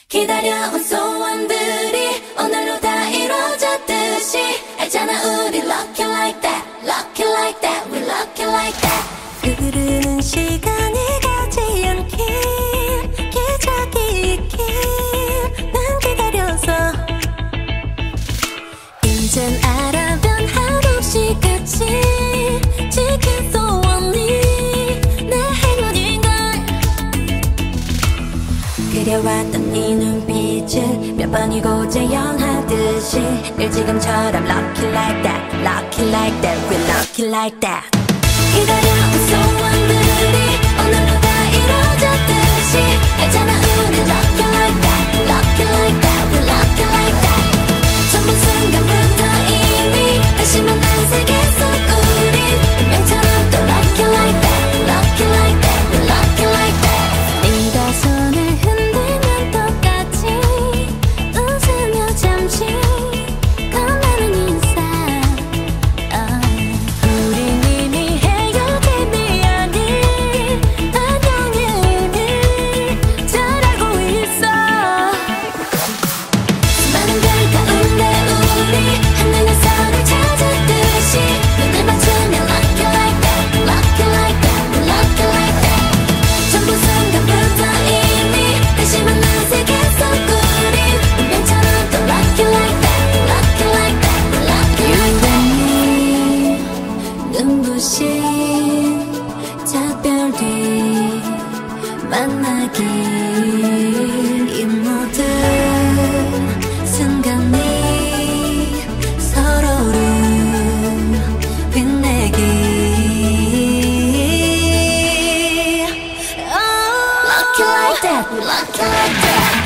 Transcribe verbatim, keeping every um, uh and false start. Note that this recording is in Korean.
기다려온 소원들이 오늘로 다 이루어졌듯이 알잖아 우리 lucky like that, lucky like that, we lucky like that. 흐르는 시간이 가지 않길 기적이 있길 난 기다려서 이젠 알아 변함없이 같이 지킬 소원이 내 행운인걸. 그려왔던 이 눈빛을 몇 번이고 재현하듯이 늘 지금처럼 lucky like that, lucky like that, we lucky like that. 기다려온 소원들이 오늘로 다 이루어졌듯이 알잖아 우리 lucky like that, lucky like that, we lucky like that. 첫 번 순간부터 이미 다시 만난 세계 속 우린 운명처럼 또 lucky like that, lucky like that, we lucky like that. 네가 손을 흔들면 똑같이 웃으며 잠시 건네는 인사. 우린 이미 헤어짐이 아닌 안녕의 의미 잘 알고 있어. 수많은 별 가운데 우리 하늘의 서로를 찾았듯이 눈을 맞추면 lucky like that, lucky like that, we lucky like that. 전부 순간부터 이미 다시 만난 세계 속 우린 운명처럼 또 lucky like that, lucky like that, we lucky like that. 눈부신 작별 뒤 만나길 이 모든 순간이 서로를 빛내길. Lucky like that, we lucky like that.